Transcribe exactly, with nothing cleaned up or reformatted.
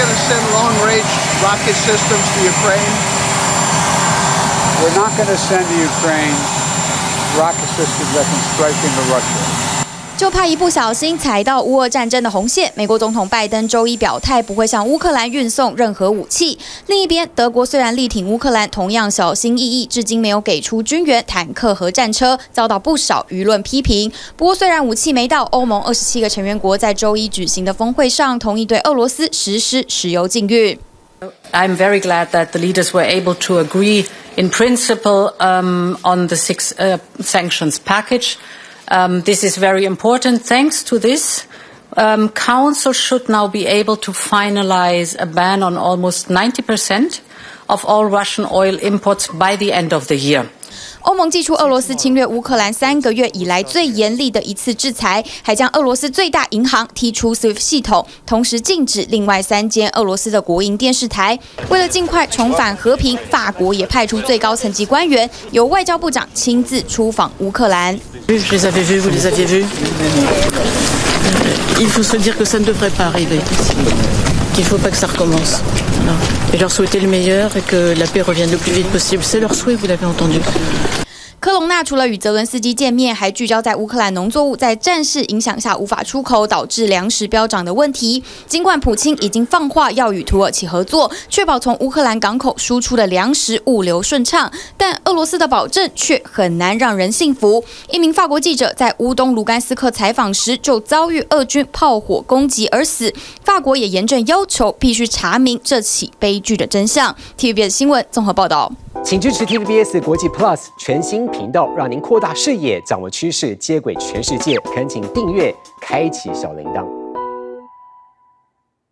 going to send long-range rocket systems to Ukraine? We're not going to send to Ukraine rocket systems that can strike into Russia. 就怕一不小心踩到乌俄战争的红线。美国总统拜登周一表态，不会向乌克兰运送任何武器。另一边，德国虽然力挺乌克兰，同样小心翼翼，至今没有给出军援、坦克和战车，遭到不少舆论批评。不过，虽然武器没到，欧盟二十七个成员国在周一举行的峰会上，同意对俄罗斯实施石油禁运。 I'm very glad that the leaders were able to agree in principle um, on the six uh, sanctions package. Um, this is very important. Thanks to this, um, Council should now be able to finalize a ban on almost ninety percent of all Russian oil imports by the end of the year. 欧盟祭出俄罗斯侵略乌克兰三个月以来最严厉的一次制裁，还将俄罗斯最大银行踢出 S W I F T 系统，同时禁止另外三间俄罗斯的国营电视台。为了尽快重返和平，法国也派出最高层级官员，由外交部长亲自出访乌克兰。 Je les avais vus, vous les aviez vus. Il faut se dire que ça ne devrait pas arriver. Qu'il ne faut pas que ça recommence. Voilà. Et leur souhaiter le meilleur et que la paix revienne le plus vite possible. C'est leur souhait, vous l'avez entendu. 科隆纳除了与泽伦斯基见面，还聚焦在乌克兰农作物在战事影响下无法出口，导致粮食飙涨的问题。尽管普京已经放话要与土耳其合作，确保从乌克兰港口输出的粮食物流顺畅，但俄罗斯的保证却很难让人信服。一名法国记者在乌东卢甘斯克采访时就遭遇俄军炮火攻击而死，法国也严正要求必须查明这起悲剧的真相。T V B S 新闻综合报道。 请支持 T V B S 国际 Plus 全新频道，让您扩大视野，掌握趋势，接轨全世界。恳请订阅，开启小铃铛。